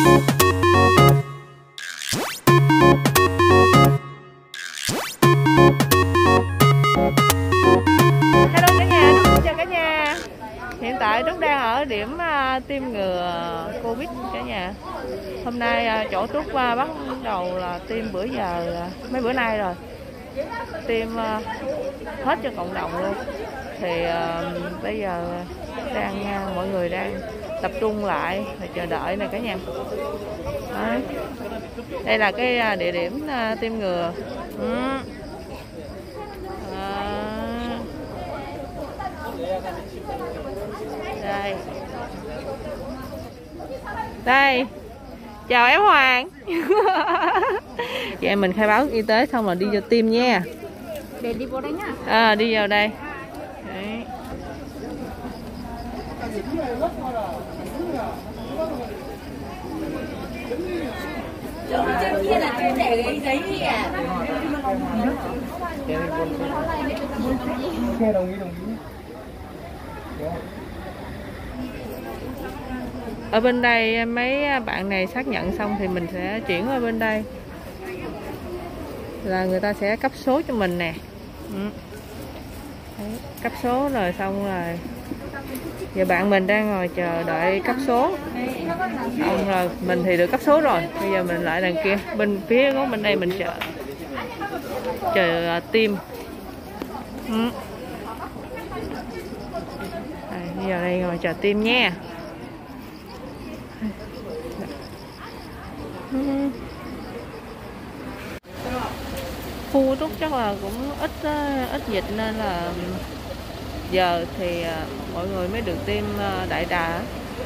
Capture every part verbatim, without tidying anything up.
Hiện tại Trúc đang ở điểm uh, tiêm ngừa Covid cả nhà. Hôm nay uh, chỗ Trúc uh, bắt đầu là tiêm bữa giờ uh, mấy bữa nay rồi. Tiêm uh, hết cho cộng đồng luôn. Thì uh, bây giờ đang uh, mọi người đang tập trung lại và chờ đợi này cả nhà. Đấy. Đây là cái uh, địa điểm uh, tiêm ngừa. Ừ. Đây. Đây. Chào em Hoàng. Chị em mình khai báo y tế xong rồi đi vô tiêm nha. Để đi vô đây nhá. À, đi vào đây. Đấy. Trên kia là trên để cái giấy gì à? Đồng ý, đồng ý. Ở bên đây mấy bạn này xác nhận xong thì mình sẽ chuyển qua bên đây là người ta sẽ cấp số cho mình nè. Ừ. Đấy, cấp số rồi xong rồi giờ bạn mình đang ngồi chờ đợi cấp số xong rồi mình thì được cấp số rồi, bây giờ mình lại đằng kia bên phía góc bên đây mình chờ chờ uh, tiêm. Ừ. Đây, bây giờ đây ngồi chờ tiêm nha. Khu Trúc chắc là cũng ít ít dịch nên là giờ thì mọi người mới được tiêm đại trà,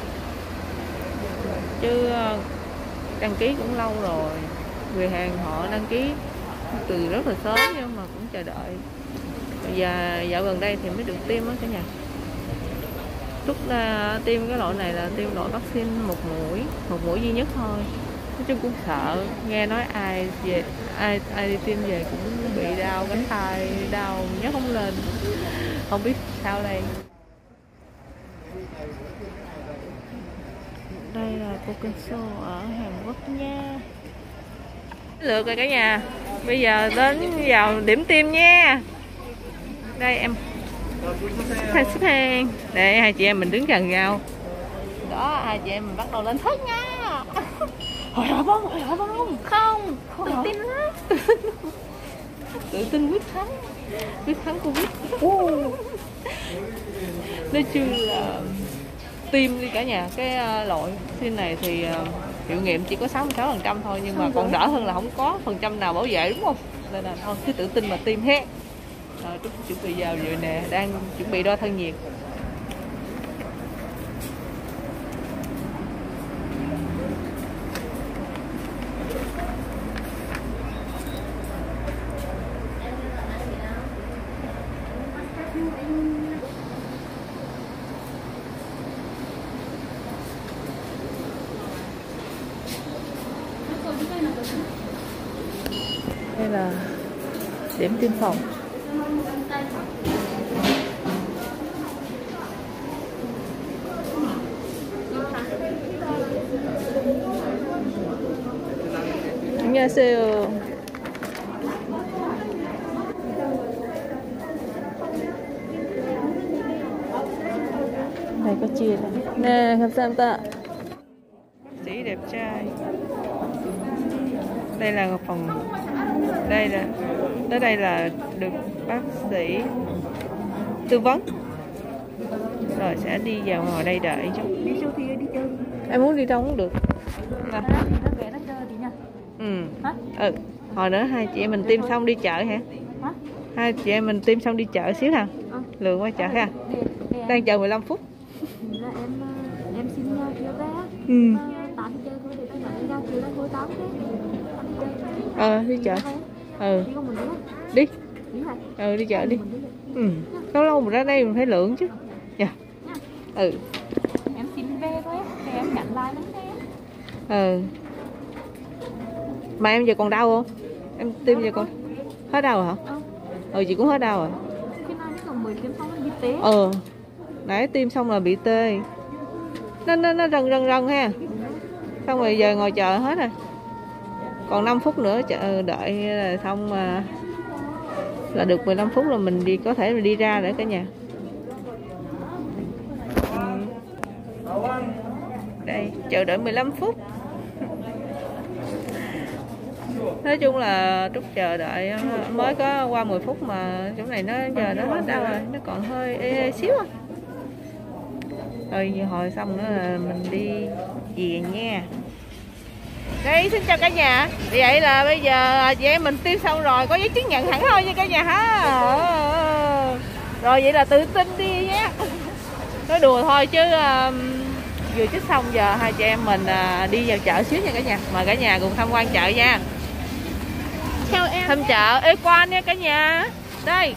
chứ đăng ký cũng lâu rồi, người hàng họ đăng ký từ rất là sớm nhưng mà cũng chờ đợi. Bây giờ dạo gần đây thì mới được tiêm đó cả nhà. Trúc là tiêm cái loại này là tiêm loại vaccine một mũi, một mũi duy nhất thôi. Nói chung cũng sợ, nghe nói ai về ai ai đi tiêm về cũng bị đau cánh tay, đau nhấc không lên, không biết sao đây. Đây là Pokenso ở Hàn Quốc nha. Lượt rồi cả nhà, bây giờ đến vào điểm tiêm nha. Đây em hai xếp hàng. Để hai chị em mình đứng gần nhau. Đó, hai chị em mình bắt đầu lên thức nha. Hồi hộp không? Hồi hộp không? Không, không tự tin lắm. Tự tin quyết thắng. Quyết thắng Covid. Nói chung là tiêm đi cả nhà. Cái loại vaccine này thì hiệu nghiệm chỉ có sáu mươi sáu phần trăm thôi, nhưng mà còn đỡ hơn là không có phần trăm nào bảo vệ, đúng không? Nên là thôi cứ tự tin mà tiêm hết. Rồi Trúc chuẩn bị vào rồi nè, đang chuẩn bị đo thân nhiệt. Đây là điểm tiêm phòng. 안녕하세요. Đây có chia này. Nè, 감사합니다. Bác sĩ đẹp trai. Đây là phòng. Đây là tới đây là được bác sĩ tư vấn. Rồi sẽ đi vào ngồi đây đợi chút. Đi siêu thị đi chơi. Em muốn đi đâu cũng được. Nó về nó chơi đi nha. Ừ. Hả? Ừ. Hồi nữa hai chị em mình tiêm xong đi chợ hả? Hả? Hai chị em mình tiêm xong đi chợ xíu hả? Ừ. Lượn qua chợ ha. Đang chờ mười lăm phút. Là em em xin phiếu vé. Ừ. tám chơi thôi để tao nhận ra phiếu đang hồi tám thế. Ờ đi chợ. Ừ. Đi con mình đi. Đi hả? Ừ đi chợ đi. Ừ. Lâu lâu mình ra đây mình phải lượn chứ. Dạ. Ừ. Em xin vé thôi, để em nhận lại lắm thế. Ừ. Mà em giờ còn đau không? Em tiêm giờ còn hết đau rồi hả? Ừ. Ừ chị cũng hết đau rồi. Khi nào còn mười tiêm xong nó bị tê. Ừ. Nãy tiêm xong là bị tê. Nó nó nó rần rần rần ha. Xong rồi giờ ngồi chờ hết rồi. Còn năm phút nữa chờ đợi là xong mà là được mười lăm phút là mình đi có thể mình đi ra nữa cả nhà. Đây, chờ đợi mười lăm phút. Nói chung là Trúc chờ đợi mới có qua mười phút mà chỗ này nó giờ nó hết đâu rồi, nó còn hơi ê, ê xíu à. Rồi hồi xong nữa là mình đi về nha. Đây, xin chào cả nhà. Vậy là bây giờ chị em mình tiêm xong rồi, có giấy chứng nhận hẳn thôi nha cả nhà ha. Rồi vậy là tự tin đi nhé. Nói đùa thôi chứ um, vừa chích xong giờ hai chị em mình uh, đi vào chợ xíu nha cả nhà. Mời cả nhà cùng tham quan chợ nha. Theo em Thăm chợ Ê Quan nha cả nhà. Đây.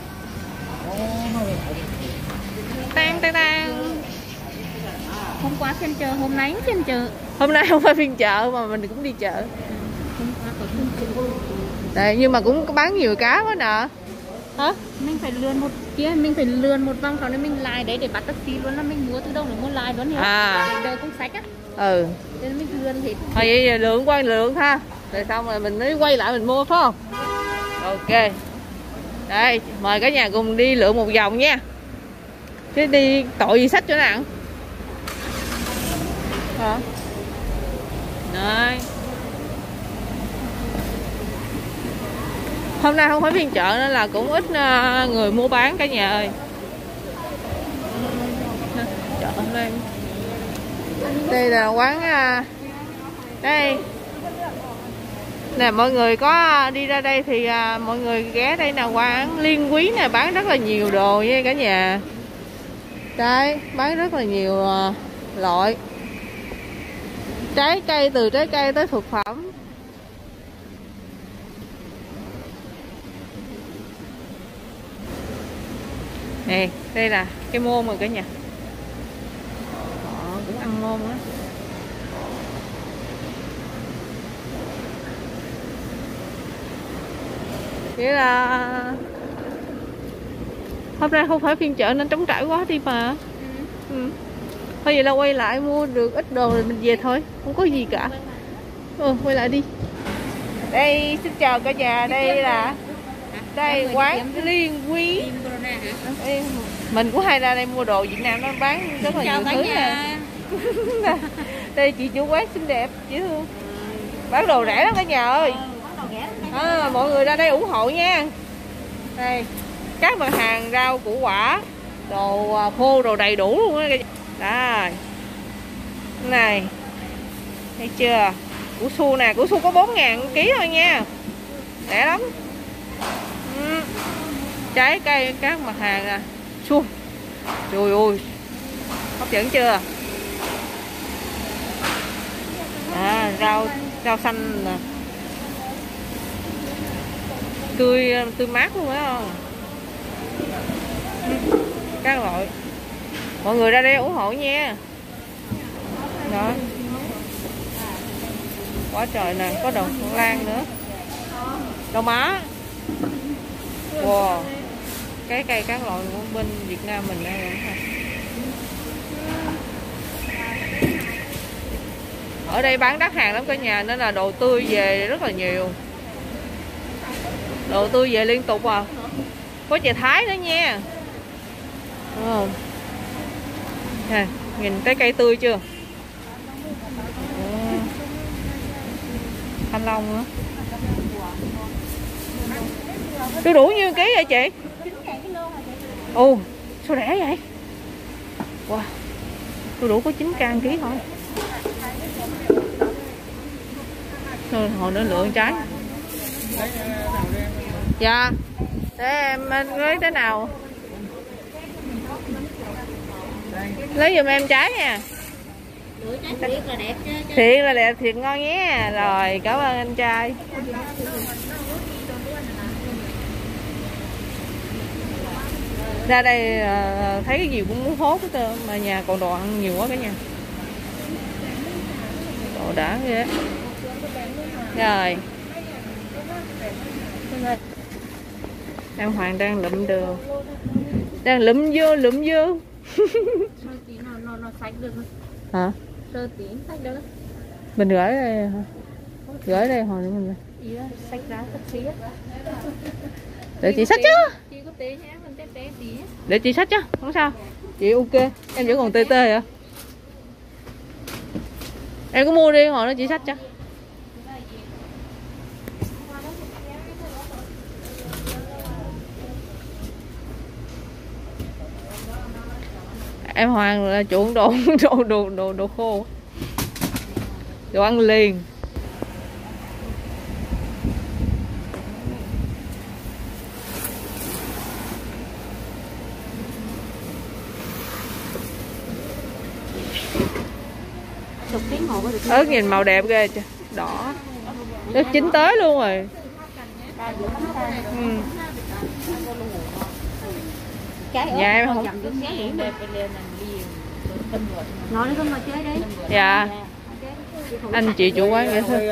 Tang tang tang. hôm qua phiên chợ, hôm nay phiên chợ. Hôm nay không phải phiên chợ mà mình cũng đi chợ. Hôm qua có phiên chợ. Đây, nhưng mà cũng có bán nhiều cá quá nè. Hả? Mình phải lượn một kia, mình phải lượn một vòng sau đó mình lại đấy để bắt taxi luôn, là mình mua từ đâu để mua lại luôn hiểu. À. Mình đợi không sách á. Ừ. Nên mình lượn hết. Thôi vậy giờ lượng quay lượng ha. Rồi xong rồi mình mới quay lại mình mua phải không? Ok. Đây, mời cả nhà cùng đi lượn một vòng nha. Chứ đi tội gì sách chỗ nào. Hả? Đây. Hôm nay không phải phiên chợ nên là cũng ít người mua bán cả nhà ơi. Chợ hôm nay. Đây là quán đây. Nè mọi người có đi ra đây thì à, mọi người ghé đây là quán Liên Quý nè, bán rất là nhiều đồ nha cả nhà. Đấy, bán rất là nhiều à, loại trái cây, từ trái cây tới thực phẩm. Nè, đây là cái môn rồi cả nhà. Họ cũng ăn môn đó. Nghĩa là hôm nay không phải phiên chợ nên trống trải quá đi mà. Ừ. Ừ. Thôi vậy là quay lại mua được ít đồ rồi mình về thôi, không có gì cả. Ừ, quay lại đi. Đây, xin chào cả nhà, đây là đây quán Liên Quý. Đây, mình cũng hay ra đây mua đồ Việt Nam, nó bán rất là nhiều thứ nè. Đây chị chủ quán xinh đẹp, dễ thương. Bán đồ rẻ lắm cả nhà ơi. À, mọi người ra đây ủng hộ nha. Đây, các mặt hàng rau củ quả, đồ khô, đồ đầy đủ luôn á. Đây. Này. Thấy chưa? Củ su nè, củ su có bốn ngàn ký thôi nha. Rẻ lắm. Ừ. Trái cây các mặt hàng nè. Su. Trời ơi. Hấp dẫn chưa? À, rau rau xanh nè. Tươi tươi mát luôn phải không? Các loại. Mọi người ra đây ủng hộ nha. Đó. Quá trời nè, có đậu phộng lan nữa. Đậu má. Wow. Cái cây các loại của bên Việt Nam mình đây rồi. Ở đây bán đắt hàng lắm cả nhà nên là đồ tươi về rất là nhiều. Đồ tươi về liên tục à. Có chè Thái nữa nha. Ừ. Nè, nhìn trái cây tươi chưa? Ừ. Thanh long nữa. Tôi đủ nhiêu ký vậy chị? Ồ, sao rẻ vậy? Wow. Tôi đủ có chín can ký thôi. Thôi hồi nữa lựa trái. Dạ. Để em lấy thế nào? Lấy giùm em trái nha. Thiệt là đẹp chứ. Thiệt là đẹp, thiệt ngon nhé. Rồi, cảm ơn anh trai. Ra đây thấy cái gì cũng muốn hốt hết trơn mà nhà còn đồ ăn nhiều quá cả nhà. Đồ đã ghê. Rồi. Em Hoàng đang lụm đường. Đang lụm vô, lụm vô. Sơ tí nó nó nó sạch được. Hả? Sơ tí sạch được. Mình gửi đây hả? Gửi đây hồi nữa mình Ý là sách ra thật xí á. để chị xách chứ. Chị có tế nhé, mình tế tế tí. Để chị xách chứ, không sao. Chị ok, em vẫn còn tê tê hả? Em có mua đi, hồi nó chị xách cho. Em Hoàng là chuộng đồ đồ đồ đồ đồ khô, đồ ăn liền. Ớt nhìn màu đẹp ghê chưa, đỏ, nó chín tới luôn rồi. Ừ. Nhà em không. Nói nó không mà chơi đấy. Dạ. Anh chị chủ quán vậy thôi.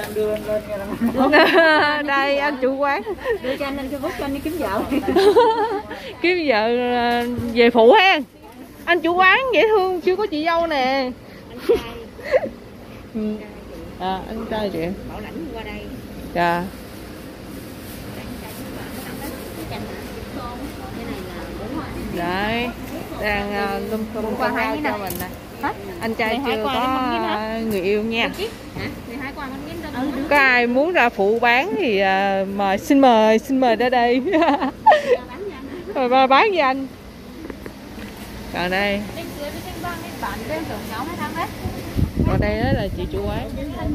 Đây anh chủ quán. Đưa cho anh lên Facebook cho anh đi kiếm vợ. Kiếm vợ về phụ hen. Anh chủ quán dễ thương, chưa có chị dâu nè. Ừ. À, anh trai chị. Bảo lãnh qua đây. Dạ. Đấy, đang uh, lum tum qua hai cho mình nè. Anh trai chưa có người yêu nha. Có ai muốn ra phụ bán thì uh, mời, xin mời, xin mời ra đây. Rồi ba bán với anh. Còn đây. Còn đây đó là chị chủ quán.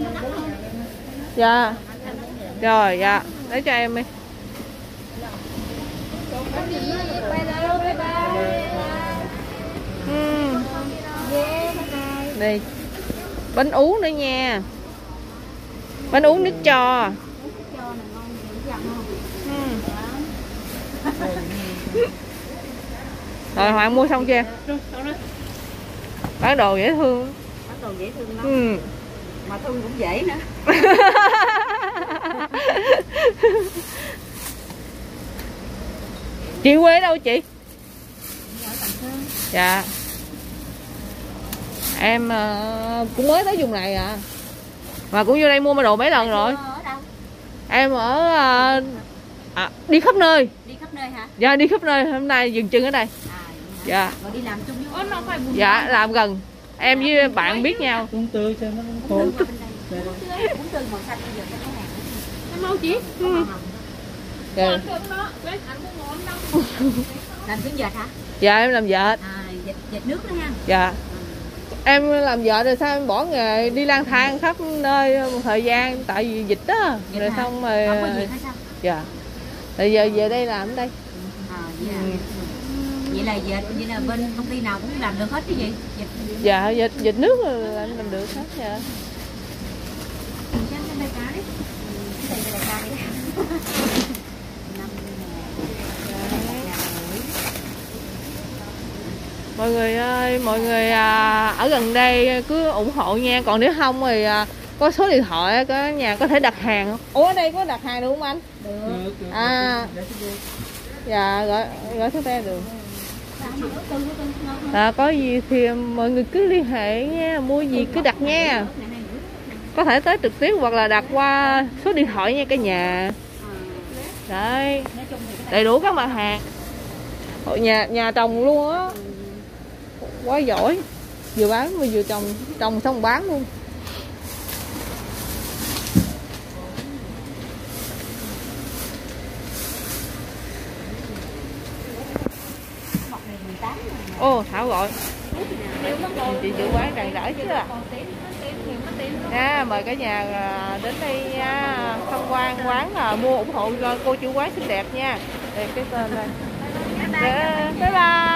Dạ. Rồi, dạ, lấy cho em đi. Ừ. Đây. Bánh ú nữa nha. Bánh ú nước cho. Ừ. Rồi Hoàng mua xong chưa? Bán đồ dễ thương. Bán đồ dễ thương lắm. Ừ. Mà thương cũng dễ nữa. Chị quê đâu chị? Dạ. Em uh, cũng mới tới vùng này à. Mà cũng vô đây mua đồ mấy lần rồi. Ở đâu? Em ở uh, à, đi khắp nơi. Đi khắp nơi hả? Dạ đi khắp nơi, hôm nay dừng chân ở đây. À, dạ. Rồi đi làm chung với nó phải buồn. Dạ làm gần. Em với bạn biết nhau. Bún tươi cho nó khô. Bún tươi màu xanh bây giờ nó có hàng. Em mau chị. Ừ. Dạ. Làm tiếng dệt hả? Dạ em làm vợ. À, dệt, dệt nước đó ha. Dạ. Em làm vợ rồi sao em bỏ nghề đi lang thang khắp nơi một thời gian tại vì dịch đó. Dịch rồi hả? xong rồi. Không có việc hay sao? Dạ. Rồi giờ về đây làm ở đây. À, vậy là, ừ. Vậy là dệt, vậy là bên công ty nào cũng làm được hết cái gì? Dịch. Dạ dịch dịch nước là em làm được hết dạ. Mọi người ơi, mọi người à, ở gần đây cứ ủng hộ nha. Còn nếu không thì à, có số điện thoại có nhà có thể đặt hàng không? Ủa ở đây có đặt hàng được không anh? Được. À, dạ gọi gọi số xe được. À, có gì thì mọi người cứ liên hệ nha, mua gì cứ đặt nha. Có thể tới trực tiếp hoặc là đặt qua số điện thoại nha cả nhà. Đấy, đầy đủ các mặt hàng. Nhà nhà trồng luôn á. Quá giỏi. Vừa bán vừa trồng, trồng xong bán luôn. Ô Thảo gọi. Chị giữ quán càng rỡ chứ à. Nha, mời cả nhà đến đây nha, tham quan quán là mua ủng hộ cho cô chủ quán xinh đẹp nha. Đây cái tên đây. Bye bye.